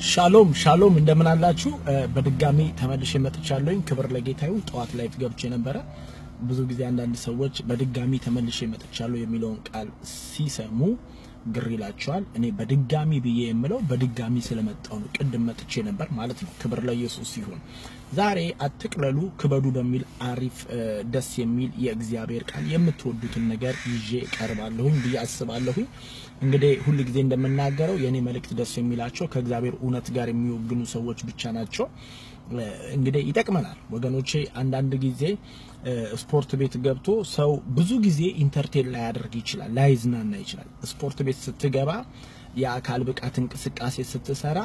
ሻሎም ሻሎም እንደምን አላችሁ በድጋሚ ተመልሼ መጥቻለሁኝ ክብር ለጌታ ይሁን ጧት ላይ ገብቼ ነበር ብዙ ጊዜ አንዳንድ ሰዎች በድጋሚ ተመልሼ መጥቻለሁ የሚለውን ቃል ሲሰሙ ግር ይላቸዋል እኔ በድጋሚ ብዬ የምለው በድጋሚ ስለመጣው ነው ቅድም መጥቼ ነበር ማለት ነው ክብር ለኢየሱስ ይሁን ዛሬ አትቅለሉ ክበዱ በሚል አሪፍ ደስ የሚል የእግዚአብሔር ቃል የምትወዱትን ነገር ይዤ ቀርባለሁኝ ብዬ አስባለሁኝ እንግዲህ ሁሉ ጊዜ እንደምናገረው የኔ መልእክት ደስ የሚላቸው ከእግዚአብሔር እውነት ጋር የሚወግኑ ሰዎች ብቻ ናቸው እንግዲህ ይጠቅመናል ወገኖቼ አንዳንድ ጊዜ ስፖርት ቤት ገብቶ ሰው ብዙ ጊዜ ኢንተርቴን ላይ ያደርግ ይችላል ላይዝናና ይችላል ስፖርት ቤት ስትገባ የአካል ብቃት እንቅስቃሴ ስትሰራ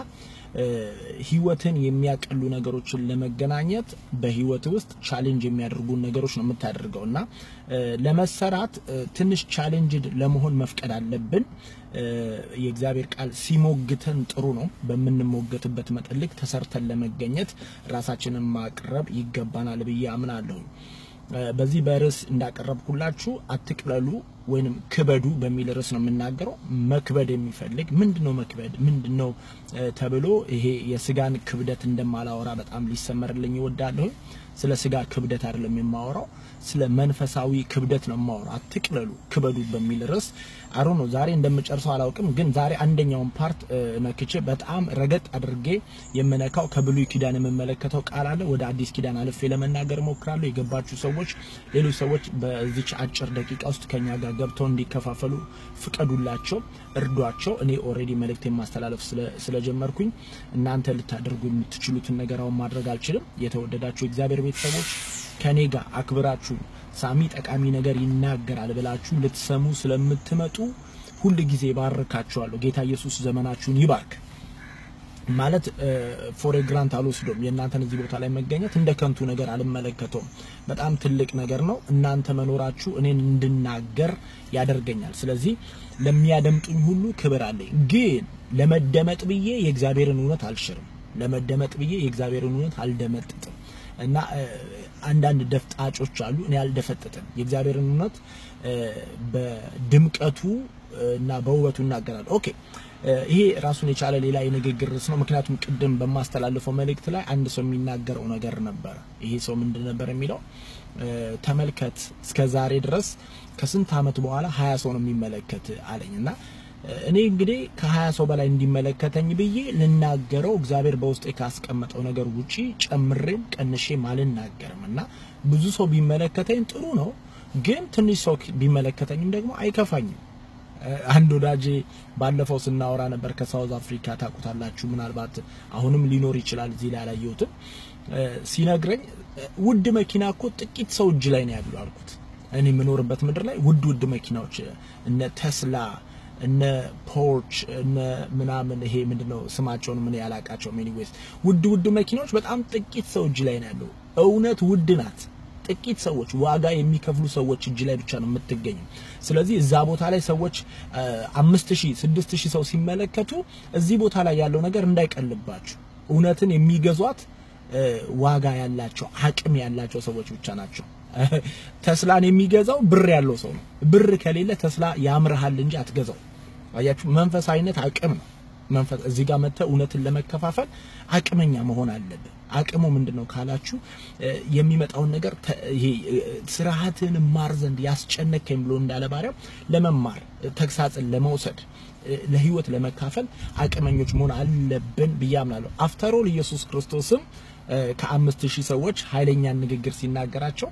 ህይወትን የሚያቀሉ ነገሮችን ለመገናኘት በህይወት ውስጥ ቻሌንጅ የሚያደርጉ ነገሮች ነው የምታደርገውና ለመሰራት ትንሽ ቻሌንጅድ ለመሆን መፍቀድ አለብን የእግዚአብሔር ቃል ሲሞግተን ጥሩ ነው በመንሞገትበት መጠልቅ ተሰርተን ለመገኘት ራሳችንን ማቅረብ ይገባናል ብዬ አምናለሁ በዚህ በርስ እንዳቀረብኩላችሁ አትቅለሉ ወይንም ክበዱ በሚል ርዕስ ነው የምናገረው መክበድ የሚፈልግ ምንድነው መክበድ ምንድነው ተብሎ ይሄ የስጋን ክብደት እንደማላወራ በጣም ሊሰመርልኝ ይወዳለሁ ስለ ስጋ ክብደት አይደለም የማወራው ስለ መንፈሳዊ ክብደት ነው የማወራው አትቅለሉ ክበዱ በሚል ርዕስ አሮ ነው ዛሬ እንደምጨርሰው አላውቅም ግን ዛሬ አንደኛውን ፓርት ነክቼ በጣም ረገጥ አድርጌ የመነካው ከብሉይ ኪዳን የምመለከተው ቃል አለ ወደ አዲስ ኪዳን አልፌ ለመናገር ሞክራለሁ የገባችሁ ሰዎች ሌሎች ሰዎች በዚች አጭር ደቂቃ ውስጥ ከኛ ጋር ገብተው እንዲከፋፈሉ ፍቀዱላቸው እርዷቸው እኔ ኦሬዲ መልእክቴን ማስተላለፍ ስለጀመርኩኝ እናንተ ልታደርጉ የምትችሉትን ነገራው ማድረግ አልችልም የተወደዳችሁ እግዚአብሔር ቤተሰቦች ከኔ ጋር አክብራችሁ ሳሚ ጠቃሚ ነገር ይናገራል ብላችሁ ልትሰሙ ስለምትመጡ ሁሉ ጊዜ ባርካችኋለሁ ጌታ ኢየሱስ ዘመናችሁን ይባርክ ማለት ፎር ግራንት አልወስዶም የእናንተን እዚህ ቦታ ላይ መገኘት እንደ ከንቱ ነገር አልመለከተውም በጣም ትልቅ ነገር ነው እናንተ መኖራችሁ እኔን እንድናገር ያደርገኛል ስለዚህ ለሚያደምጡኝ ሁሉ ክብር አለኝ ግን ለመደመጥ ብዬ የእግዚአብሔርን እውነት አልሽርም ለመደመጥ ብዬ የእግዚአብሔርን እውነት አልደመጥጥም እና አንዳንድ ደፍጣጮች አሉ እኔ አልደፈጥጥም የእግዚአብሔርን እውነት በድምቀቱ እና በውበቱ እናገራለሁ ኦኬ ይሄ ራሱን የቻለ ሌላ የንግግር ርዕስ ነው ምክንያቱም ቅድም በማስተላለፈው መልእክት ላይ አንድ ሰው የሚናገረው ነገር ነበር ይሄ ሰው ምንድን ነበር የሚለው ተመልከት እስከ ዛሬ ድረስ ከስንት አመት በኋላ 20 ሰው ነው የሚመለከት አለኝና እኔ እንግዲህ ከ20 ሰው በላይ እንዲመለከተኝ ብዬ ልናገረው እግዚአብሔር በውስጤ ካስቀመጠው ነገር ውጪ ጨምሬም ቀንሼም አልናገርምና ብዙ ሰው ቢመለከተኝ ጥሩ ነው ግን ትንሽ ሰው ቢመለከተኝም ደግሞ አይከፋኝም አንድ ወዳጄ ባለፈው ስናወራ ነበር ከሳውዝ አፍሪካ ታቁታላችሁ ምናልባት አሁንም ሊኖር ይችላል እዚህ ላይ አላየሁትም ሲነግረኝ ውድ መኪና እኮ ጥቂት ሰው እጅ ላይ ነው ያለው አልኩት እኔ ምኖርበት ምድር ላይ ውድ መኪናዎች እነ ቴስላ እነ ፖርች እነ ምናምን ይሄ ምንድነው ስማቸውን ምን ያላቃቸው ኤኒዌይስ ውድ መኪናዎች በጣም ጥቂት ሰው እጅ ላይ ነው ያለው እውነት ውድ ናት ጥቂት ሰዎች ዋጋ የሚከፍሉ ሰዎች እጅ ላይ ብቻ ነው የምትገኘው ስለዚህ እዛ ቦታ ላይ ሰዎች 5000 6000 ሰው ሲመለከቱ እዚህ ቦታ ላይ ያለው ነገር እንዳይቀልባችሁ እውነትን የሚገዟት ዋጋ ያላቸው አቅም ያላቸው ሰዎች ብቻ ናቸው ተስላን የሚገዛው ብር ያለው ሰው ነው ብር ከሌለ ተስላ ያምርሃል እንጂ አትገዛው አያችሁ መንፈሳዊነት አቅም ነው መንፈስ እዚህ ጋር መተ እውነትን ለመከፋፈል አቅመኛ መሆን አለበት አቅሙ ምንድነው ካላችሁ የሚመጣውን ነገር ይሄ ስራሃትን ማር ዘንድ ያስጨነከኝ ብሎ እንዳለ ባሪያው ለመማር ተግሳጽን ለመውሰድ ለህይወት ለመካፈል አቅመኞች መሆን አለብን በያምናለሁ አፍተር ኦል ኢየሱስ ክርስቶስም ከ5000 ሰዎች ኃይለኛ ንግግር ሲናገራቸው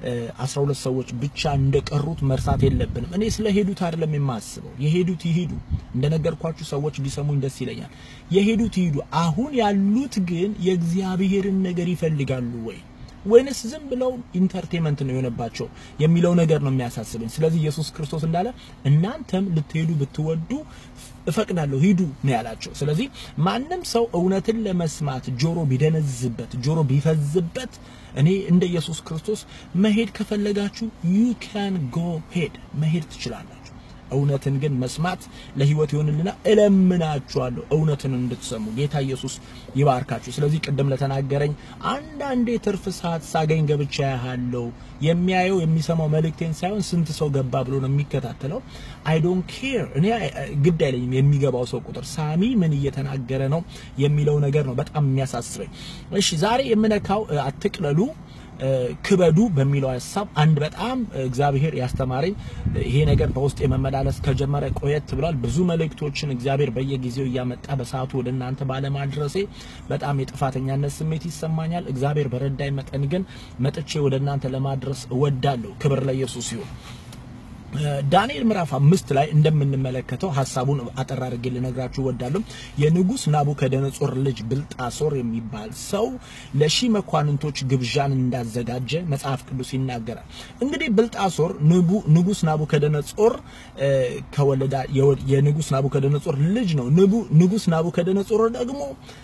12 ሰዎች ብቻ እንደቀሩት መርሳት የለብንም እኔ ስለሄዱት አይደለም የማስበው የሄዱት ይሄዱ እንደነገርኳችሁ ሰዎች ቢሰሙኝ ደስ ይለኛል የሄዱት ይሄዱ አሁን ያሉት ግን የእግዚአብሔርን ነገር ይፈልጋሉ ወይንስ ዝም ብለው ኢንተርቴይንመንት ነው የሆነባቸው የሚለው ነገር ነው የሚያሳስበኝ ስለዚህ ኢየሱስ ክርስቶስ እንዳለ እናንተም ልትሄዱ ብትወዱ እፈቅዳለሁ ሂዱ ነው ያላቸው ስለዚህ ማንንም ሰው እውነትን ለመስማት ጆሮ ቢደነዝበት ጆሮ ቢፈዝበት እኔ እንደ ኢየሱስ ክርስቶስ መሄድ ከፈለጋችሁ you can go head መሄድ ትችላላችሁ እውነትን ግን መስማት ለህይወት ይሆንልና እለምናችኋለሁ እውነትን እንድትሰሙ ጌታ ኢየሱስ ይባርካችሁ ስለዚህ ቅድም ለተናገረኝ አንዳንዴ ትርፍ ሰዓት ሳገኝ ገብቻ ያሃለው የሚያየው የሚሰማው መልእክቴን ሳይሆን ስንት ሰው ገባ ብሎ ነው የሚከታተለው I don't care እኔ ግድ አይለኝም የሚገባው ሰው ቁጥር ሳሚ ምን እየተናገረ ነው የሚለው ነገር ነው በጣም የሚያሳስበኝ እሺ ዛሬ የምነካው አትቅለሉ ክበዱ በሚለው ሐሳብ አንድ በጣም እግዚአብሔር ያስተማረኝ ይሄ ነገር በውስጥ የመመላለስ ከጀመረ ቆየት ብሏል ብዙ መልእክቶችን እግዚአብሔር በየጊዜው ያመጣ በሰዓቱ ወደናንተ ባለማድረሴ በጣም የጥፋተኛነት ስሜት ይሰማኛል እግዚአብሔር በረዳይ መጠን ግን መጥቼ ወደናንተ ለማድረስ እወዳለሁ ክብር ለኢየሱስ ይሁን ዳንኤል ምዕራፍ 5 ላይ እንደምንመለከተው ሐሳቡን አጠር አድርጌ ልነግራችሁ ወዳለሁ የንጉስ ናቡከደነጾር ልጅ ብልጣሶር የሚባል ሰው ለሺ መኳንንቶች ግብዣን እንዳዘጋጀ መጽሐፍ ቅዱስ ይናገራል እንግዲህ ብልጣሶር ንጉስ ናቡከደነጾር ከወለዳ የንጉስ ናቡከደነጾር ልጅ ነው ንጉስ ናቡከደነጾር ደግሞ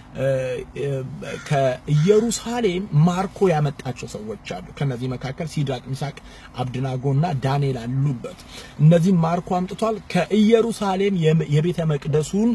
ከኢየሩሳሌም ማርኮ ያመጣቸው ሰዎች አሉ ከነዚህ መካከል ሲድራቅ ሚሳቅ አብድናጎና ዳንኤል አሉበት እነዚህ ማርኮ አምጥቷል ከኢየሩሳሌም የቤተ መቅደሱን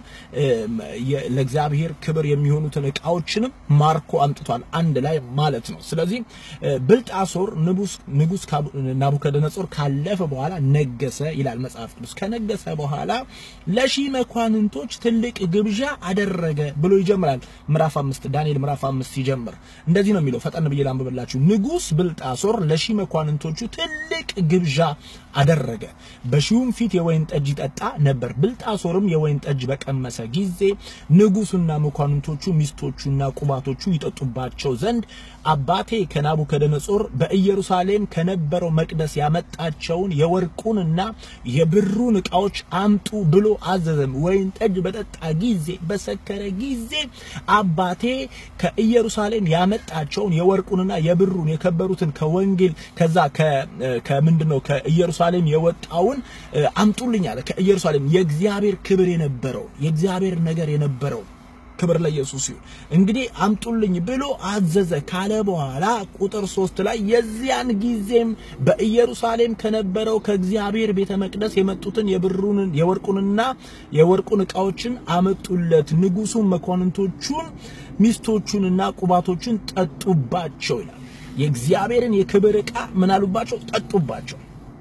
ለእግዚአብሔር ክብር የሚሆኑትን ዕቃዎችንም ማርኮ አምጥቷል አንድ ላይ ማለት ነው ስለዚህ ብልጣሶር ንጉስ ናቡከደነጾር ካለፈ በኋላ ነገሰ ይላል መጽሐፍ ቅዱስ ከነገሰ በኋላ ለሺ መኳንንቶች ትልቅ ግብዣ አደረገ ብሎ ይጀምራል ምዕራፍ 5 ዳንኤል ምዕራፍ 5 ሲጀምር እንደዚህ ነው የሚለው ፈጠን ብዬ ላንብብላችሁ ንጉስ ብልጣሶር ለሺ መኳንንቶቹ ትልቅ ግብዣ አደረገ በሺውም ፊት የወይን ጠጅ ይጠጣ ነበር ብልጣሶርም የወይን ጠጅ በቀመሰ ጊዜ ንጉሱና መኳንንቶቹ ሚስቶቹና ቁባቶቹ ይጠጡባቸው ዘንድ አባቴ ከናቡከደነጾር በኢየሩሳሌም ከነበረው መቅደስ ያመጣቸውን የወርቁንና የብሩን ዕቃዎች አምጡ ብሎ አዘዘም ወይን ጠጅ በጠጣ ጊዜ በሰከረ ጊዜ አባቴ ከኢየሩሳሌም ያመጣቸውን የወርቁንና የብሩን የከበሩትን ከወንጌል ከዛ ከምንድነው ከኢየሩሳሌም የወጣውን አምጡልኝ አለ ከኢየሩሳሌም የእግዚአብሔር ክብር የነበረው የእግዚአብሔር ነገር የነበረው ክብር ለኢየሱስ ይሁን እንግዲህ አምጡልኝ ብሎ አዘዘ ካለ በኋላ ቁጥር 3 ላይ የዚያን ጊዜም በኢየሩሳሌም ከነበረው ከእግዚአብሔር ቤተ መቅደስ የመጡትን የብሩንን የወርቁንና የወርቁን ዕቃዎችን አመጡለት ንጉሱ መኳንንቶቹን ሚስቶቹንና ቁባቶቹን ጠጡባቸው ይላል የእግዚአብሔርን የክብር ዕቃ ምን አሉባቸው ጠጡባቸው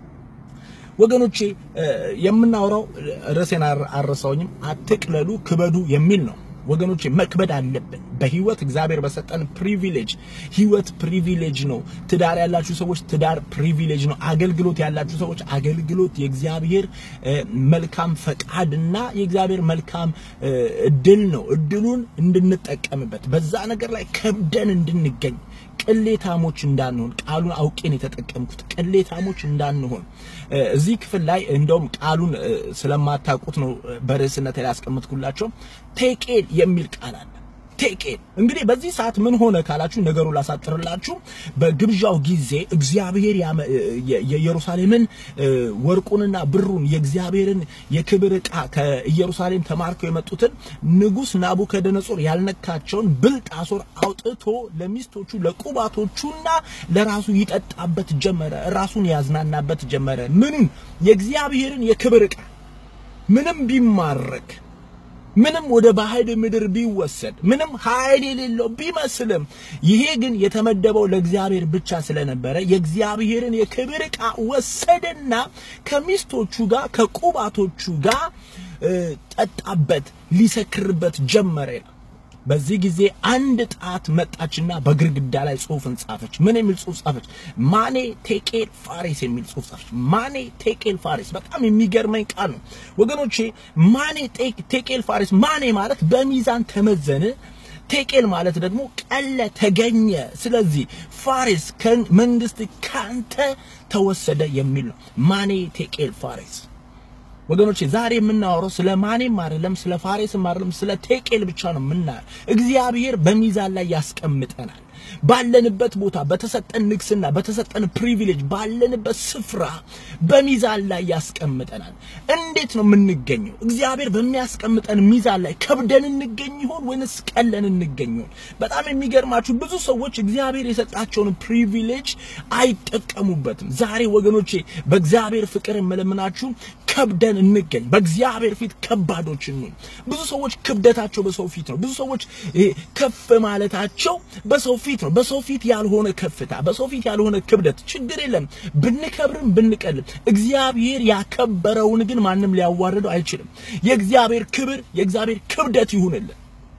ወገኖቼ የምናወራው ርዕሴን አረሳውኝም አትቅለሉ ክበዱ የሚል ነው ወገኖቼ መክበድ አለብን በህይወት እግዚአብሔር በሰጠን ፕሪቪሌጅ ህይወት ፕሪቪሌጅ ነው ትዳር ያላችሁ ሰዎች ትዳር ፕሪቪሌጅ ነው አገልግሎት ያላችሁ ሰዎች አገልግሎት የእግዚአብሔር መልካም ፈቃድና የእግዚአብሔር መልካም እድል ነው እድሉን እንድንጠቀምበት በዛ ነገር ላይ ከብደን እንድንገኝ ቅሌታሞች እንዳንሆን ቃሉን አውቄን የተጠቀምኩት ቅሌታሞች እንዳንሆን እዚህ ክፍል ላይ እንደውም ቃሉን ስለማታውቁት ነው በርዕስነት ላይ ያስቀምጥኩላችሁ ቴቄል የሚል ቃል አለ ቴቄል እንግዲህ በዚህ ሰዓት ምን ሆነ ካላችሁ ነገሩን ላሳጥርላችሁ በግብዣው ጊዜ እግዚአብሔር የኢየሩሳሌምን ወርቁንና ብሩን የእግዚአብሔርን የክብር ዕቃ ከኢየሩሳሌም ተማርከው የመጡትን ንጉስ ናቡከደነጾር ያልነካቸውን ብልጣሶር አውጥቶ ለሚስቶቹ ለቁባቶቹና ለራሱ ይጠጣበት ጀመረ ራሱን ያዝናናበት ጀመረ ምንም የእግዚአብሔርን የክብር ዕቃ ምንም ቢማረክ ምንም ወደ ባዕድ ምድር ቢወሰድ ምንም ኃይል የሌለው ቢመስልም ይሄ ግን የተመደበው ለእግዚአብሔር ብቻ ስለነበረ የእግዚአብሔርን የክብር ዕቃ ወሰደና ከሚስቶቹ ጋር ከቁባቶቹ ጋር ጠጣበት ሊሰክርበት ጀመረ በዚህ ጊዜ አንድ ጣት መጣችና በግርግዳ ላይ ጽሑፍን ጻፈች ምን የሚል ጽሑፍ ጻፈች ማኔ ቴቄል ፋሬስ የሚል ጽሑፍ ጻፈች ማኔ ቴቄል ፋሬስ በጣም የሚገርመኝ ቃል ነው ወገኖቼ ማኔ ቴቄል ፋሬስ ማኔ ማለት በሚዛን ተመዘነ ቴቄል ማለት ደግሞ ቀለ ተገኘ ስለዚህ ፋሬስ መንግስት ካንተ ተወሰደ የሚል ነው ማኔ ቴቄል ፋሬስ ወገኖቼ ዛሬ የምናወራው ስለ ማኔም አይደለም ስለ ፋሬስም አይደለም ስለ ቴቄል ብቻ ነው እግዚአብሔር በሚዛን ላይ ያስቀምጠናል ባለንበት ቦታ በተሰጠን ንግስና በተሰጠን ፕሪቪሌጅ ባለንበት ስፍራ በሚዛን ላይ ያስቀምጠናል እንዴት ነው የምንገኘው እግዚአብሔር በሚያስቀምጠን ሚዛን ላይ ከብደን እንገኝ ይሆን ወይስ ቀለን እንገኝ ይሆን በጣም የሚገርማችሁ ብዙ ሰዎች እግዚአብሔር የሰጣቸውን ፕሪቪሌጅ አይጠቀሙበትም ዛሬ ወገኖቼ በእግዚአብሔር ፍቅር መለምናችሁ ከብደን እንገኝ በእግዚአብሔር ፊት ከባዶች ነን ብዙ ሰዎች ክብደታቸው በሰው ፊት ነው ብዙ ሰዎች ከፍ ማለታቸው በሰው ፊት ነው በሰው ፊት ያልሆነ ከፍታ በሰው ፊት ያልሆነ ክብደት ችግር የለም ብንከብርም ብንቀልም እግዚአብሔር ያከበረውን ግን ማንንም ሊያዋርደው አይችልም የእግዚአብሔር ክብር የእግዚአብሔር ክብደት ይሁንልን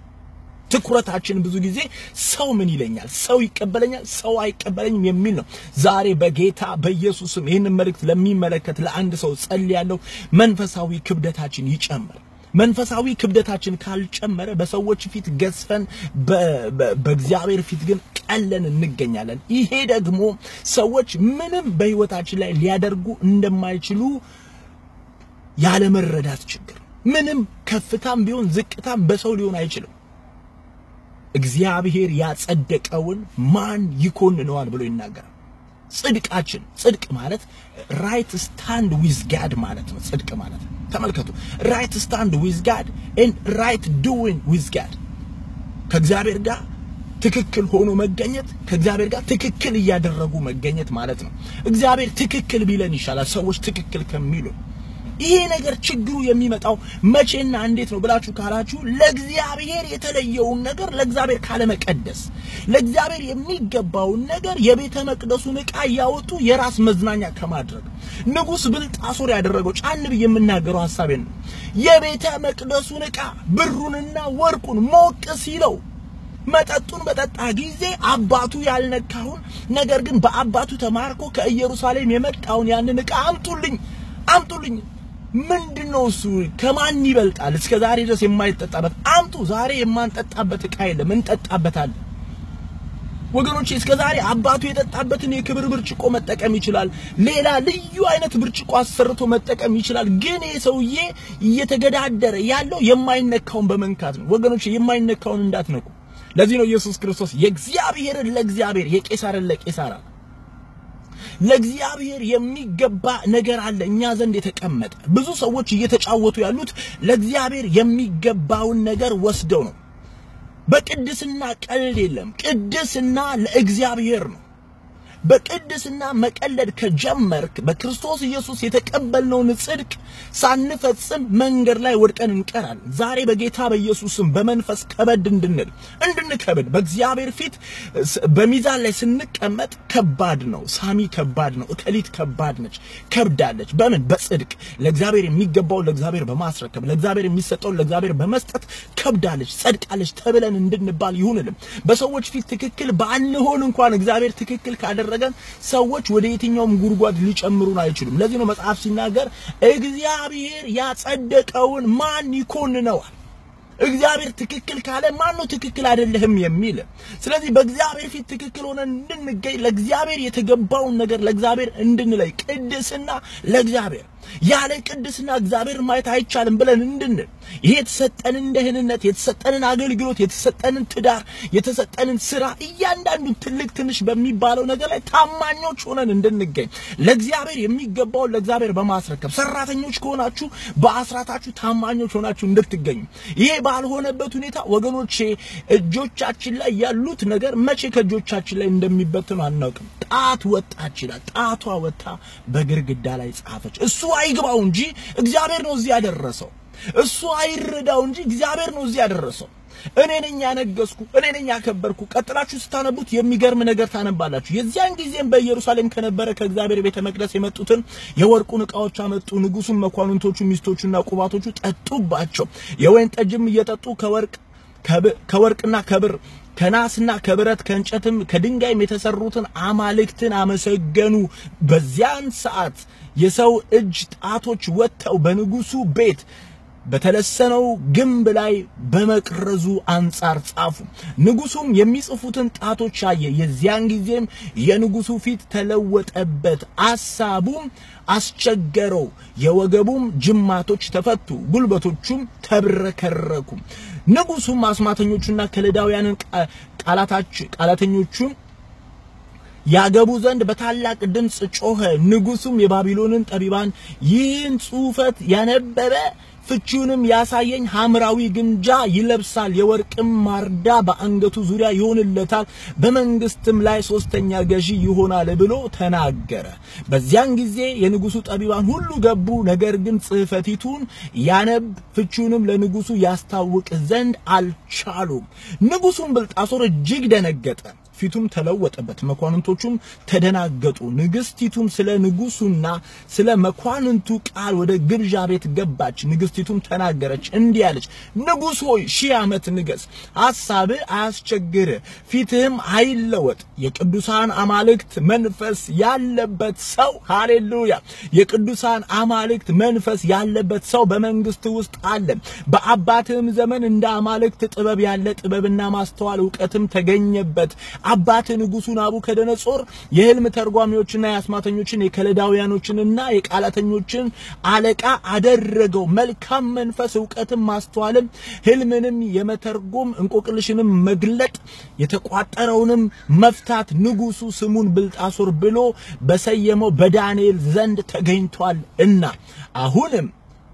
ትኩረታችን ብዙ ጊዜ ሰው ምን ይለኛል ሰው ይቀበለኛል ሰው አይቀበለኝም የሚል ነው ዛሬ በጌታ በኢየሱስም ይሄንን መልእክት ለሚመለከት ለአንድ ሰው ጸልያለሁ መንፈሳዊ ክብደታችን ይጨምር መንፈሳዊ ክብደታችን ካልጨመረ በሰዎች ፊት ገዝፈን በእግዚአብሔር ፊት ግን ቀለን እንገኛለን ይሄ ደግሞ ሰዎች ምንም በህይወታችን ላይ ሊያደርጉ እንደማይችሉ ያለ መረዳት ችግር ምንም ከፍታም ቢሆን ዝቅታም በሰው ሊሆን አይችልም እግዚአብሔር ያጸደቀውን ማን ይኮንነዋል ብሎ ይናገራል ጽድቃችን ጽድቅ ማለት right stand with God ማለት ነው ጽድቅ ማለት ተመልከቱ right stand with God and right doing with God ከእግዚአብሔር ጋር ትክክል ሆኖ መገኘት ከእግዚአብሔር ጋር ትክክል ያደረጉ መገኘት ማለት ነው እግዚአብሔር ትክክል ቢለን ይሻላል ሰዎች ትክክል ከሚሉ ይሄ ነገር ችግሩ የሚመጣው መቼና እንዴት ነው ብላችሁ ካላችሁ ለእግዚአብሔር የተለየውን ነገር ለእግዚአብሔር ካለ መቀደስ ለእግዚአብሔር የሚገባው ነገር የቤተ መቅደሱን ዕቃ ያወጡ የራስ መዝናኛ ከማድረግ ንጉስ ብልጣሶር ያደረገው ጫን በየምናገረው ሐሳቤን የቤተ መቅደሱን ዕቃ ብሩንና ወርቁን ሞቅ ሲለው መጠጡን በጠጣ ጊዜ አባቱ ያልነካውን ነገር ግን በአባቱ ተማርኮ ከኢየሩሳሌም የመጣውን ያንን ዕቃ አምጡልኝ ምንድነው እሱ ከማን ይበልጣል እስከ ዛሬ ድረስ የማይጠጣበት አምጡ ዛሬ የማንጠጣበት ዕቃ የለም እንጠጣበታለን ወገኖቼ እስከ ዛሬ አባቱ የጠጣበትን የክብር ብርጭቆ መጠቀም ይችላል ሌላ ልዩ አይነት ብርጭቆ አሰርቶ መጠቀም ይችላል ግን የሰውዬ እየተገዳደረ ያለው የማይነካውን በመንካት ነው ወገኖቼ የማይነካውን እንዳትነኩ ለዚህ ነው ኢየሱስ ክርስቶስ የእግዚአብሔርን ለእግዚአብሔር የቄሳርን ለቄሳር ለእግዚአብሔር የሚገባ ነገር አለ እኛ ዘንድ የተቀመጠ ብዙ ሰዎች እየተጫወቱ ያሉት ለእግዚአብሔር የሚገባውን ነገር ወስደው ነው በቅድስና ቀልድ የለም ቅድስና ለእግዚአብሔር ነው በቅድስና መቀለድ ከጀመርክ በክርስቶስ ኢየሱስ የተቀበልነውን ጽድቅ ሳንፈጽም መንገድ ላይ ወድቀን እንቀራለን ዛሬ በጌታ በኢየሱስም በመንፈስ ከበድ እንድንከበድ በእግዚአብሔር ፊት በሚዛን ላይ ስንቀመጥ ከባድ ነው ሳሚ ከባድ ነው እከሊት ከባድ ነች ከብዳለች በምን በጽድቅ ለእግዚአብሔር የሚገባው ለእግዚአብሔር በማስረከብ ለእግዚአብሔር የሚሰጠው ለእግዚአብሔር በመስጠት ከብዳለች ጸድቃለች ተብለን እንድንባል ይሁንልን በሰዎች ፊት ትክክል ባንሆን እንኳን እግዚአብሔር ትክክል ካደረገን ሰዎች ወደ የትኛውም ጉርጓድ ሊጨምሩን አይችሉም ለዚህ ነው መጽሐፍ ሲናገር እግዚአብሔር ያጸደቀውን ማን ይኮንነዋል እግዚአብሔር ትክክል ካለ ማን ነው ትክክል አይደለም የሚል ስለዚህ በእግዚአብሔር ፊት ትክክል ሆነን እንድንገኝ ለእግዚአብሔር የተገባውን ነገር ለእግዚአብሔር እንድንለይ ቅድስና ለእግዚአብሔር ያለ ቅድስና እግዚአብሔር ማየት አይቻልም ብለን እንድንል ይሄ የተሰጠንን ደህንነት የተሰጠንን አገልግሎት የተሰጠንን ትዳር የተሰጠንን ስራ እያንዳንዱ ትልቅ ትንሽ በሚባለው ነገር ላይ ታማኞች ሆነን እንድንገኝ ለእግዚአብሔር የሚገባው ለእግዚአብሔር በማስረከብ ሰራተኞች ከሆናችሁ በአስራታችሁ ታማኞች ሆናችሁ እንድትገኙ ይሄ ባልሆነበት ሁኔታ ወገኖቼ እጆቻችን ላይ ያሉት ነገር መቼ ከእጆቻችን ላይ እንደሚበተኑ አናውቅም ጣት ወጣች ይላል ጣቷ ወጣ በግርግዳ ላይ ጻፈች እሱ አይግባው እንጂ እግዚአብሔር ነው እዚህ ያደረሰው እሱ አይረዳው እንጂ እግዚአብሔር ነው እዚህ ያደረሰው እኔ ነኝ ያነገስኩ እኔ ነኝ ያከበርኩ ቀጥላችሁ ስታነቡት የሚገርም ነገር ታነባላችሁ የዚያን ጊዜም በኢየሩሳሌም ከነበረ ከእግዚአብሔር ቤተ መቅደስ የመጡትን የወርቁን ዕቃዎች አመጡ ንጉሱም መኳንንቶቹ ሚስቶቹና ቁባቶቹ ጠጡባቸው የወይን ጠጅም እየጠጡ ከወርቅና ከብር ከናስና ከብረት ከእንጨትም ከድንጋይም የተሰሩትን አማልክትን አመሰገኑ በዚያን ሰዓት የሰው እጅ ጣቶች ወጥተው በንጉሱ ቤት በተለሰነው ግንብ ላይ በመቅረዙ አንጻር ጻፉ ንጉሱም የሚጽፉትን ጣቶች አየ የዚያን ጊዜም የንጉሱ ፊት ተለወጠበት አሳቡም አስቸገረው የወገቡም ጅማቶች ተፈቱ ጉልበቶቹም ተብረከረኩ ንጉሱም አስማተኞቹና ቃላተኞቹም ያገቡ ዘንድ በታላቅ ድምጽ ጮኸ ንጉሱም የባቢሎንን ጠቢባን ይህን ጽሑፈት ያነበበ ፍቺውንም ያሳየኝ ሐምራዊ ግምጃ ይለብሳል የወርቅም ማርዳ በአንገቱ ዙሪያ ይሆንለታል በመንግስትም ላይ ሶስተኛ ገዢ ይሆናል ብሎ ተናገረ በዚያን ጊዜ የንጉሱ ጠቢባን ሁሉ ገቡ ነገር ግን ጽሕፈቲቱን ያነብ ፍቺውንም ለንጉሱ ያስታውቅ ዘንድ አልቻሉም ንጉሱም ብልጣሶር እጅግ ደነገጠ ፊቱም ተለወጠበት መኳንንቶቹም ተደናገጡ ንግስቲቱም ስለ ንጉሱና ስለ መኳንንቱ ቃል ወደ ግብዣ ቤት ገባች ንግስቲቱም ተናገረች እንዲህ አለች ንጉስ ሆይ ሺህ ዓመት ንገስ ሐሳብ አያስቸግር ፊትህም አይለወጥ የቅዱሳን አማልክት መንፈስ ያለበት ሰው ሃሌሉያ የቅዱሳን አማልክት መንፈስ ያለበት ሰው በመንግስት ውስጥ አለ በአባትህም ዘመን እንደ አማልክት ጥበብ ያለ ጥበብና ማስተዋል ዕውቀትም ተገኘበት አባት ንጉሱ ናቡከደነጾር የህልም ተርጓሚዎችና ያስማተኞችን የከለዳውያኖችንና የቃላተኞችን አለቃ አደረገው መልካም መንፈስ ዕውቀትም ማስተዋልም ህልምንም የመተርጎም እንቆቅልሽንም መግለጥ የተቋጠረውንም መፍታት ንጉሱ ስሙን ብልጣሶር ብሎ በሰየመው በዳንኤል ዘንድ ተገኝቷል እና አሁንም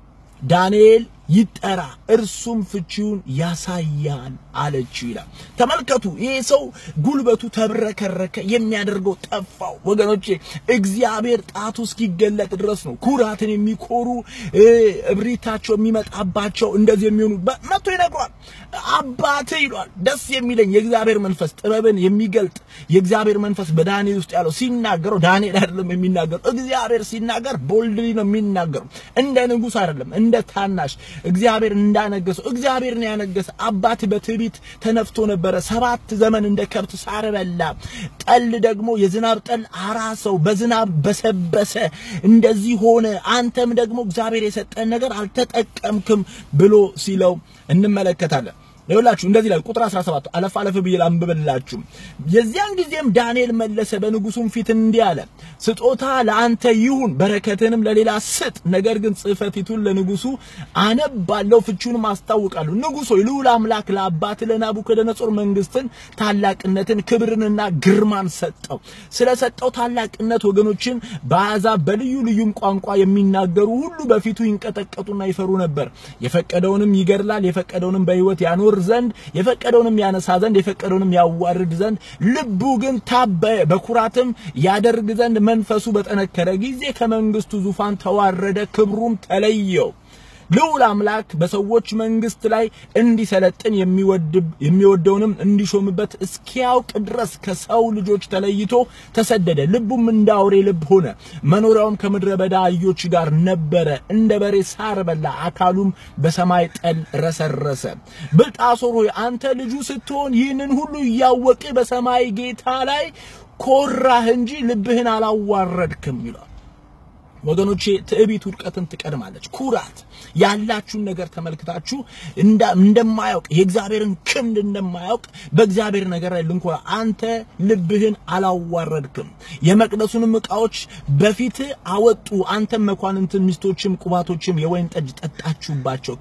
ዳንኤል ይጠራ እርሱም ፍቺውን ያሳያል አለች ይላል ተመልከቱ ይሄ ሰው ጉልበቱ ተብረከረከ የሚያደርገው ጠፋው ወገኖቼ እግዚአብሔር ጣቱ እስኪገለጥ ድረስ ነው ኩራትን የሚኮሩ እብሪታቸው የሚመጣባቸው እንደዚህ የሚሆኑ መጥቶ ይነግሯል አባቴ ይሏል ደስ የሚለኝ የእግዚአብሔር መንፈስ ጥበብን የሚገልጥ የእግዚአብሔር መንፈስ በዳንኤል ውስጥ ያለው ሲናገረው ዳንኤል አይደለም የሚናገረው እግዚአብሔር ሲናገር ቦልድሊ ነው የሚናገረው እንደ ንጉስ አይደለም እንደ ታናሽ እግዚአብሔር እንዳነገሰው እግዚአብሔርን ያነገሰ አባት በትዕቢት ተነፍቶ ነበር 7 ዘመን እንደ ከብት ሳር በላ ጠል ደግሞ የዝናብ ጠል አራሰው በዝናብ በሰበሰ እንደዚህ ሆነ አንተም ደግሞ እግዚአብሔር የሰጠን ነገር አልተጠቀምክም ብሎ ሲለው እንመለከታለን ለሁላችሁ እንደዚህ ላይ ቁጥር 17 አለፍ ብዬ ላንብብላችሁ የዚያን ጊዜም ዳንኤል መለሰ በንጉሱም ፊት እንዲህ አለ ስጦታ ለአንተ ይሁን በረከትንም ለሌላ ስጥ ነገር ግን ጽሕፈቲቱን ለንጉሱ አነባለሁ ፍቺውን ማስታወቃለሁ ንጉሱ ልዑል አምላክ ለአባት ለናቡከደነጾር መንግስትን ታላቅነትን ክብርንና ግርማን ሰጠው ስለሰጠው ታላቅነት ወገኖችን በአሕዛብ በልዩ ልዩም ቋንቋ የሚናገሩ ሁሉ በፊቱ ይንቀጠቀጡና ይፈሩ ነበር የፈቀደውንም ይገድላል የፈቀደውንም በሕይወት ያኖር ዘንድ የፈቀደውንም ያነሳ ዘንድ የፈቀደውንም ያዋርድ ዘንድ ልቡ ግን ታበየ በኩራትም ያደርግ ዘንድ መንፈሱ በጠነከረ ጊዜ ከመንግስቱ ዙፋን ተዋረደ ክብሩም ተለየው ልዑል አምላክ በሰዎች መንግስት ላይ እንዲሰለጥን የሚወደውንም እንዲሾምበት እስኪያውቅ ድረስ ከሰው ልጆች ተለይቶ ተሰደደ ልቡም እንዳውሬ ልብ ሆነ መኖሪያውም ከምድረ በዳ አህዮች ጋር ነበረ እንደ በሬ ሳር በላ አካሉም በሰማይ ጠል ረሰረሰ ብልጣሶር ሆይ አንተ ልጁ ስትሆን ይህንን ሁሉ ያወቅ በሰማይ ጌታ ላይ ኮራህ እንጂ ልብህን አላዋረድክም ይላል ወገኖቼ ትዕቢት ውድቀትን ትቀድማለች ኩራት ያላችሁን ነገር ተመልክታችሁ እንደማያውቅ የእግዚአብሔርን ክንድ እንደማያውቅ በእግዚአብሔር ነገር ላይ ልንኮራ አንተ ልብህን አላዋረድክም የመቅደሱንም ዕቃዎች በፊት አወጡ አንተም መኳንንትን ሚስቶችም ቁባቶችም የወይን ጠጅ ጠጣችሁባቸው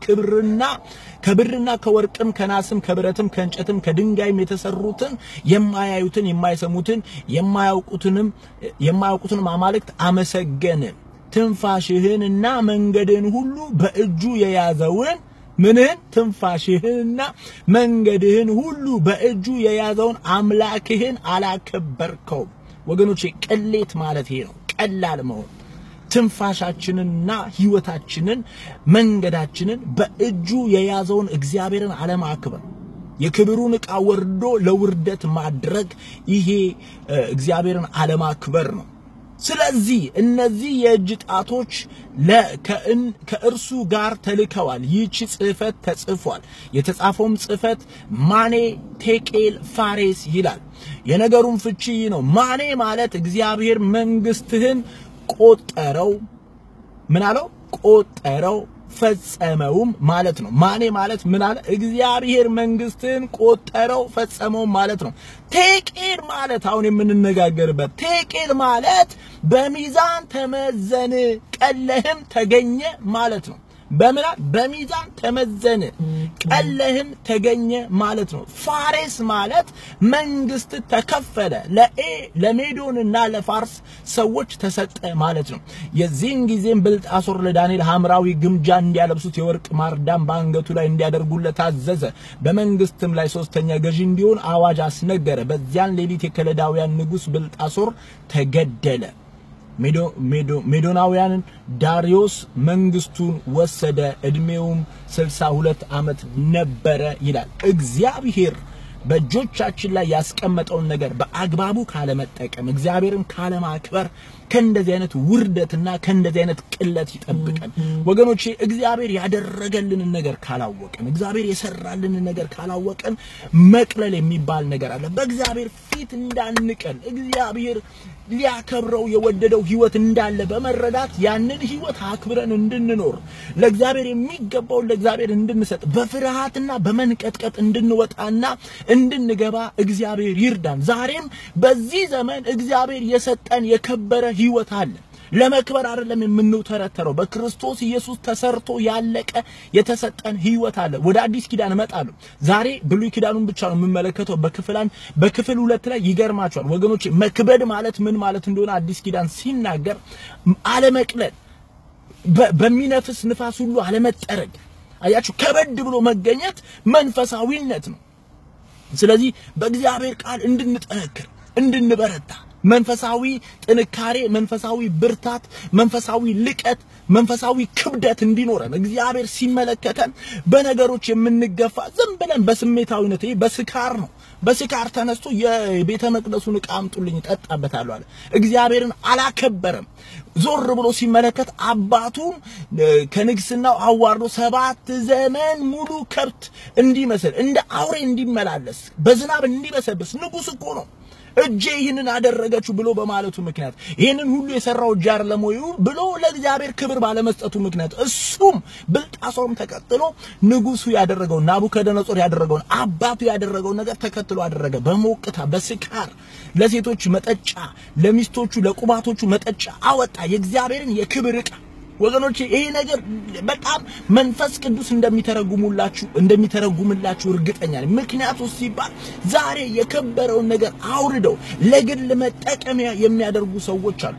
ከብርና ከወርቅም ከናስም ከብረትም ከእንጨትም ከድንጋይም የተሰሩትን የማያዩትን የማይሰሙትን የማያውቁትን አማልክት አመሰገነ ትንፋሽህንና መንገድህን ሁሉ በእጁ የያዘውን ምንን ትንፋሽህንና መንገድህን ሁሉ በእጁ የያዘውን አምላክህን አላከበርከው ወገኖቼ ቅሌት ማለት ይሄ ነው ቀላል መሆን ትንፋሻችንና ህይወታችንን መንገዳችንን በእጁ የያዘውን እግዚአብሔርን አለማክበር የክብሩን ዕቃ ወርዶ ለውርደት ማድረግ ይሄ እግዚአብሔርን አለማክበር ነው ስለዚህ እነዚህ የእጅ ጣቶች ከእርሱ ጋር ተልከዋል ይህች ጽሕፈት ተጽፏል የተጻፈውም ጽሕፈት ማኔ ቴቄል ፋሬስ ይላል የነገሩን ፍቺ ነው ማኔ ማለት እግዚአብሔር መንግስትህን ቆጠረው ምን አለው ቆጠረው ፈጸመውም ማለት ነው ማኔ ማለት ምን አለ እግዚአብሔር መንግስትን ቆጠረው ፈጸመው ማለት ነው ቴቄል ማለት አሁን የምንነጋገርበት ቴቄል ማለት በሚዛን ተመዘነ ቀለህም ተገኘ ማለት ነው በሚዛን ተመዘነ ቀለህም ተገኘ ማለት ነው ፋሬስ ማለት መንግስት ተከፈለ ለሜዶንና ለፋርስ ሰዎች ተሰጠ ማለት ነው የዚህን ጊዜም ብልጣሶር ለዳንኤል ሐምራዊ ግምጃ እንዲያለብሱት የወርቅ ማርዳም ባንገቱ ላይ እንዲያደርጉለት አዘዘ በመንግስትም ላይ ሶስተኛ ገዢ እንዲሆን አዋጅ አስነገረ በዚያን ሌሊት የከለዳውያን ንጉስ ብልጣሶር ተገደለ ሜዶናውያንን ዳሪዮስ መንግስቱን ወሰደ እድሜውም 62 ዓመት ነበረ ይላል እግዚአብሔር በእጆቻችን ላይ ያስቀመጠውን ነገር በአግባቡ ካለ መጠቀም እግዚአብሔርን ካለ ማክበር ከእንደዚህ አይነት ውርደትና ከእንደዚህ አይነት ቅለት ይጠብቀን ወገኖቼ እግዚአብሔር ያደረገልን ነገር ካላወቀን እግዚአብሔር የሰራልን ነገር ካላወቀን መቅለል የሚባል ነገር አለ በእግዚአብሔር ፊት እንዳንቀል እግዚአብሔር ሊያከብረው የወደደው ህይወት እንዳለ በመረዳት ያንን ህይወት አክብረን እንድንኖር ለእግዚአብሔር የሚገባው ለእግዚአብሔር እንድንሰጥ በፍርሃትና በመንቀጥቀጥ እንድንወጣና እንድንገባ እግዚአብሔር ይርዳን ዛሬም በዚህ ዘመን እግዚአብሔር የሰጠን የከበረ ህይወት አለ ለመክበር አይደለም የምንተረተረው በክርስቶስ ኢየሱስ ተሰርቶ ያለቀ የተሰጠን ህይወት አለ ወደ አዲስ ኪዳን መጣሉ ዛሬ ብሉይ ኪዳኑን ብቻ ነው የምንመለከተው በክፍል 2 ላይ ይገርማቸዋል ወገኖች መክበድ ማለት ምን ማለት እንደሆነ አዲስ ኪዳን ሲናገር አለመቅለል በሚነፍስ ንፋስ ሁሉ አለመጠረግ አያችሁ ከበድ ብሎ መገኘት መንፈሳዊነት ነው ስለዚህ በእግዚአብሔር ቃል እንድንጠነክር እንድንበረታ መንፈሳዊ ጥንካሬ መንፈሳዊ ብርታት መንፈሳዊ ልቀት መንፈሳዊ ክብደት እንዲኖረን እግዚአብሔር ሲመለከተን በነገሮች የምንገፋ ዝም ብለን በስሜታዊነት በስካር ነው በስካር ተነስቶ የቤተ መቅደሱን ዕቃ አምጡልኝ ተጣጣበታለሁ አለ እግዚአብሔርን አላከበረም ዞር ብሎ ሲመለከት አባቱን ከንግስናው አዋርዶ 7 ዘመን ሙሉ ከብት እንዲመስል እንደ አውሬ እንዲመላለስ በዝናብ እንዲበሰብስ ንጉስ እኮ ነው እጄ ይህንን አደረገችው ብሎ በማለቱ ምክንያት ይህንን ሁሉ የሰራው ጃር ለሞዩ ብሎ ለእግዚአብሔር ክብር ባለመስጠቱ ምክንያት እሱም ብልጣሶርም ተከትሎ ንጉሱ ያደረገው ናቡከደነጾር ያደረገው አባቱ ያደረገው ነገር ተከትሎ አደረገ በሞቅታ በስካር ለሴቶች መጠጫ ለሚስቶቹ ለቁባቶቹ መጠጫ አወጣ የእግዚአብሔርን የክብር ዕቃ ወገኖቼ ይሄ ነገር በጣም መንፈስ ቅዱስ እንደሚተረጉምላችሁ እርግጠኛ ነኝ ምክንያቱም ሲባል ዛሬ የከበረውን ነገር አውርደው ለግል መጠቀሚያ የሚያደርጉ ሰዎች አሉ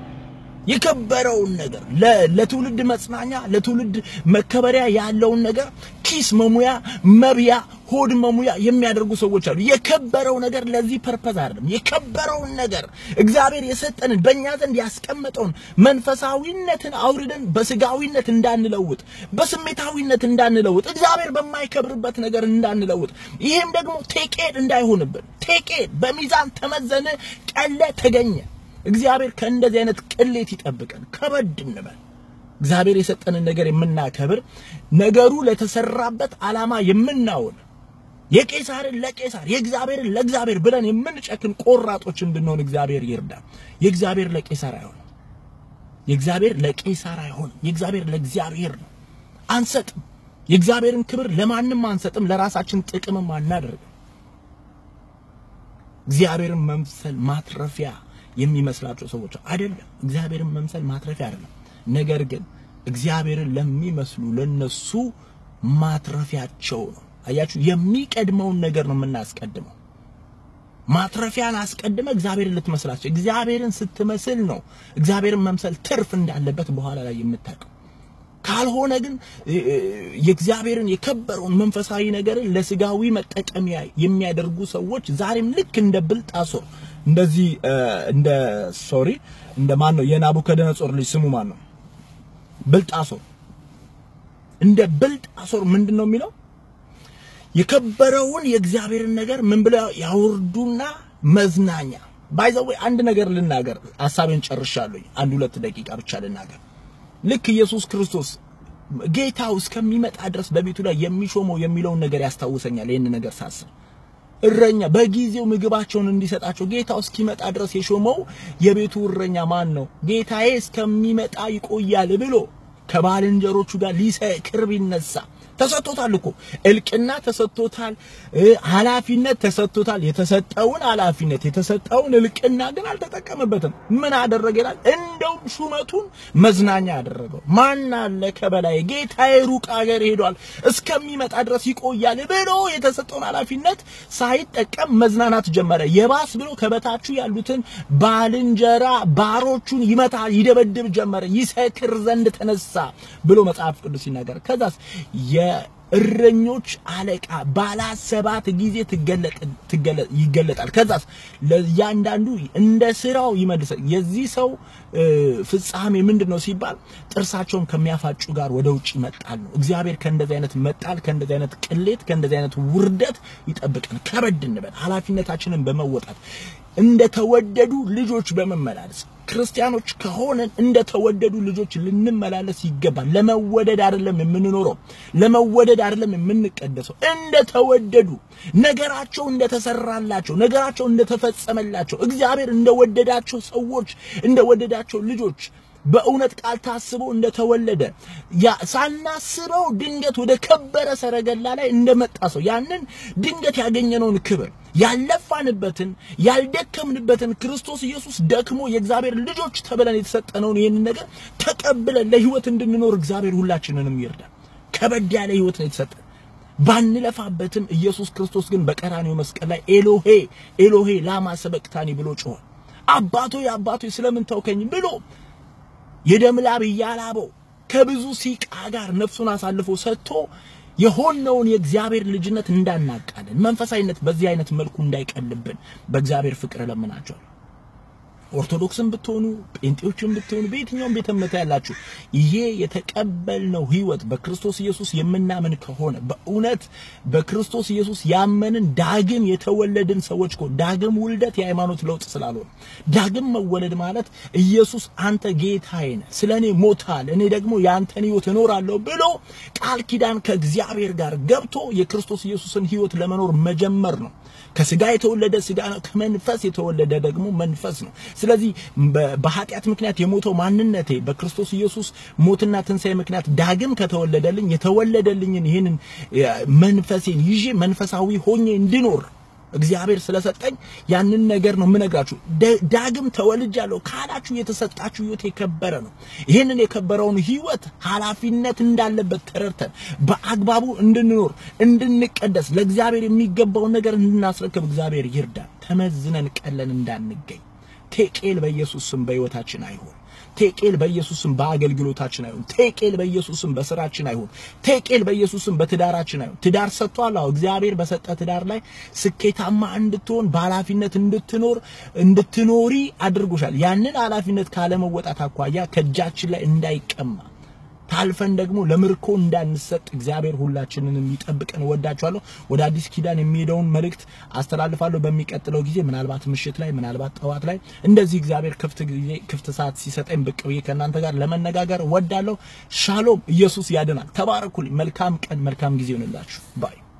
የከበረውን ነገር ለትውልድ መጽናኛ ለትውልድ መከበሪያ ያለውን ነገር ኪስ መሙያ መብያ ሆድ መሙያ የሚያደርጉ ሰዎች አሉ የከበረው ነገር ለዚህ ፐርፐዝ አይደለም የከበረውን ነገር እግዚአብሔር የሰጠንን በእኛ ዘንድ ያስቀመጠውን መንፈሳዊነትን አውርደን በስጋዊነት እንዳንለውጥ በስሜታዊነት እንዳንለውጥ እግዚአብሔር በማይከብርበት ነገር እንዳንለውጥ ይሄም ደግሞ ቴቄድ እንዳይሆንብን ቴቄድ በሚዛን ተመዘነ ቀለ ተገኘ እግዚአብሔር ከእንደዚህ አይነት ቅሌት ይጠብቀን ከበድ እንበል እግዚአብሔር የሰጠንን ነገር የምናከብር ነገሩ ለተሰራበት ዓላማ የምናውል የቄሳርን ለቄሳር የእግዚአብሔርን ለእግዚአብሔር ብለን የምንጨክን ቆራጦች እንድንሆን እግዚአብሔር ይርዳ የእግዚአብሔር ለቄሳር አይሆን የእግዚአብሔር ለቄሳር አይሆን የእግዚአብሔር ለእግዚአብሔር ነው አንሰጥም የእግዚአብሔርን ክብር ለማንንም አንሰጥም ለራሳችን ጥቅምም አናደርግም እግዚአብሔርን መምሰል ማትረፊያ የሚመስላቸው ሰዎች አይደለም እግዚአብሔርን መምሰል ማትረፊያ አይደለም ነገር ግን እግዚአብሔርን ለሚመስሉ ለነሱ ማትረፊያቸው ነው አያችሁ የሚቀድመውን ነገር ነው የምናስቀድመው ማትረፊያን አስቀድመ እግዚአብሔርን ልትመስላችሁ እግዚአብሔርን ስትመስል ነው እግዚአብሔርን መምሰል ትርፍ እንዳለበት በኋላ ላይ የምታውቀው ካልሆነ ግን የእግዚአብሔርን የከበረውን መንፈሳዊ ነገርን ለስጋዊ መጠቀሚያ የሚያደርጉ ሰዎች ዛሬም ልክ እንደ ብልጣሶር እንደዚህ እንደ ማን ነው የናቡከደነጾር ልጅ ስሙ ማን ነው ብልጣሶር እንደ ብልጣሶር ምንድነው የሚለው የከበረውን የእግዚአብሔርን ነገር ምን ብለው ያወርዱና መዝናኛ ባይዘው አንድ ነገር ልናገር ሐሳቤን ጨርሻለሁ አንድ 2 ደቂቃ ብቻ ልናገር ልክ ኢየሱስ ክርስቶስ ጌታው እስከሚመጣ ድረስ በቤቱ ላይ የሚሾመው የሚለው ነገር ያስታውሰኛል ይሄን ነገር ሳስብ እረኛ በጊዜው ምግባቸውን እንዲሰጣቸው ጌታው እስኪመጣ ድረስ የሾመው የቤቱ እረኛ ማን ነው ጌታዬ እስከሚመጣ ይቆያል ብሎ ከባልንጀሮቹ ጋር ሊሰክር ቢነሳ ተሰጥቶታል እኮ እልቅና ተሰጥቶታል ኃላፊነት ተሰጥቶታል የተሰጠውን ኃላፊነት የተሰጠውን እልቅና ግን አልተጠቀመበትም ምን አደረገ ይላል እንደው ሹመቱን መዝናኛ ያደረገው ማን አለ ከበላይ ጌታዬ ሩቅ አገር ሄዷል እስከሚመጣ ድረስ ይቆያል ብሎ የተሰጠውን ኃላፊነት ሳይጠቀም መዝናናት ጀመረ የባስ ብሎ ከበታቹ ያሉትን ባልንጀራ ባሮቹን ይመታል ይደበድብ ጀመረ ይሰክር ዘንድ ተነሳ ብሎ መጽሐፍ ቅዱስ ይናገር ከዛስ የእረኞች አለቃ ባላሰባት ጊዜ ይገለጣል ከዛስ ለያንዳንዱ እንደ ስራው ይመልሳል የዚህ ሰው ፍጻሜ ምንድነው ሲባል ጥርሳቸውን ከሚያፋጩ ጋር ወደ ውጭ ይመጣል ነው እግዚአብሔር ከእንደዚህ አይነት መጣል ከእንደዚህ አይነት ቅሌት ከእንደዚህ አይነት ውርደት ይጠብቀን ከበድ እንበል ኃላፊነታችንን በመወጣት እንደ ተወደዱ ልጆች በመመላለስ ክርስቲያኖች ከሆነን እንደ ተወደዱ ልጆች ልንመላለስ ይገባል ለመወደድ አይደለም የምንኖረው ለመወደድ አይደለም የምንቀደሰው እንደ ተወደዱ ነገራቸው እንደተሰራላቸው ነገራቸው እንደተፈጸመላቸው እግዚአብሔር እንደወደዳቸው ሰዎች እንደወደዳቸው ልጆች በእውነት ቃል ታስቦ እንደተወለደ ያ ሳናስበው ድንገት ወደ ከበረ ሰረገላ ላይ እንደመጣ ሰው ያንን ድንገት ያገኘነውን ክብር ያለፋንበትን ያልደከምንበትን ክርስቶስ ኢየሱስ ደክሞ የእግዚአብሔር ልጆች ተብለን የተሰጠነውን ይሄንን ነገር ተቀብለን ለህይወት እንድንኖር እግዚአብሔር ሁላችንንም ይርዳ ከበድ ያለ ህይወት ነው የተሰጠን ባንለፋበትም ኢየሱስ ክርስቶስ ግን በቀራንዮ መስቀል ላይ ኤሎሄ ኤሎሄ ላማ ሰበቅታኒ ብሎ ጮኸ አባቶ ስለምን ተውከኝ ብሎ የደምላብ ያላበው ከብዙ ሲቃ ጋር ነፍሱን አሳልፎ ሰጥቶ የሆነውን የእግዚአብሔር ልጅነት እንዳናቃለን መንፈሳዊነት በዚህ አይነት መልኩ እንዳይቀልብን በእግዚአብሔር ፍቅር ለምናቸው ኦርቶዶክስን ብትሆኑ ጴንጤዎችን ብትሆኑ በየትኛውም ቤተ እምነት ያላችሁ ይሄ የተቀበልነው ህይወት በክርስቶስ ኢየሱስ የምናምን ከሆነ በእውነት በክርስቶስ ኢየሱስ ያመንን ዳግም የተወለድን ሰዎች እኮ ዳግም ውልደት የሃይማኖት ለውጥ ስላልሆነ ዳግም መወለድ ማለት ኢየሱስ አንተ ጌታዬ ነህ ስለኔ ሞታል እኔ ደግሞ ያንተን ህይወት እኖራለሁ ብሎ ቃል ኪዳን ከእግዚአብሔር ጋር ገብቶ የክርስቶስ ኢየሱስን ህይወት ለመኖር መጀመር ነው ከስጋ የተወለደ ስጋ ነው ከመንፈስ የተወለደ ደግሞ መንፈስ ነው ስለዚህ በኃጢአት ምክንያት የሞተው ማንነቴ በክርስቶስ ኢየሱስ ሞትና ትንሳኤ ምክንያት ዳግም ከተወለደልኝ የተወለደልኝን ይሄንን መንፈሴን ይዤ መንፈሳዊ ሆኜ እንድኖር እግዚአብሔር ስለሰጠኝ ያንን ነገር ነው ምነግራችሁ ዳግም ተወልጃለሁ ካላችሁ የተሰጣችሁ ህይወት የከበረ ነው ይሄንን የከበረውን ህይወት ኃላፊነት እንዳለበት ተረድተን በአግባቡ እንድንኖር እንድንቀደስ ለእግዚአብሔር የሚገባው ነገር እንድናስረክብ እግዚአብሔር ይርዳን ተመዝነን ቀለን እንዳንገኝ ቴቄል በኢየሱስ ስም በህይወታችን አይሁን ቴቄል በኢየሱስ ስም በአገልግሎታችን አይሁን ቴቄል በኢየሱስ ስም በስራችን አይሁን ቴቄል በኢየሱስ ስም በትዳራችን አይሁን ትዳር ሰጥቷል እግዚአብሔር በሰጠ ትዳር ላይ ስኬታማ እንድትሆን በኃላፊነት እንድትኖሪ አድርጎሻል ያንን ኃላፊነት ካለ መወጣት አኳያ ከጃችን ላይ እንዳይቀማ ታልፈን ደግሞ ለምርኮ እንዳንሰጥ እግዚአብሔር ሁላችንንም ይጠብቀን ወዳችኋለሁ ወደ አዲስ ኪዳን የሚሄደውን መልእክት አስተላልፋለሁ በሚቀጥለው ጊዜ ምናልባት ምሽት ላይ ምናልባት ጠዋት ላይ እንደዚህ እግዚአብሔር ክፍት ሰዓት ሲሰጠኝ ብቅ ብዬ ከናንተ ጋር ለመነጋገር ወዳለሁ ሻሎም ኢየሱስ ያድናል ተባረኩልኝ መልካም ቀን መልካም ጊዜ ይሁንላችሁ ባይ